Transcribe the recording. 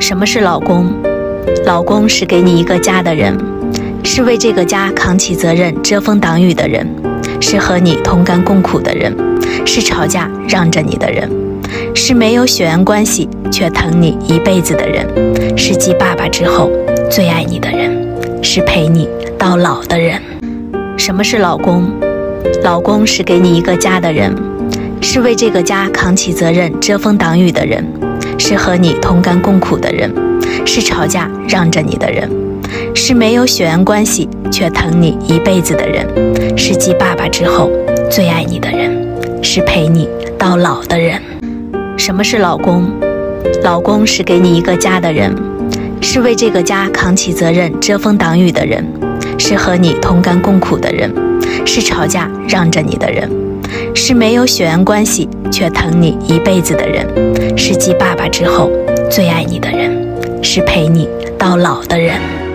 什么是老公？老公是给你一个家的人，是为这个家扛起责任、遮风挡雨的人，是和你同甘共苦的人，是吵架让着你的人，是没有血缘关系却疼你一辈子的人，是继爸爸之后最爱你的人，是陪你到老的人。什么是老公？老公是给你一个家的人，是为这个家扛起责任、遮风挡雨的人，是和你同甘共苦的人，是吵架让着你的人，是没有血缘关系却疼你一辈子的人，是继爸爸之后最爱你的人，是陪你到老的人。什么是老公？老公是给你一个家的人，是为这个家扛起责任、遮风挡雨的人，是和你同甘共苦的人，是吵架让着你的人，是没有血缘关系却疼你一辈子的人，是继爸爸之后最爱你的人，是陪你到老的人。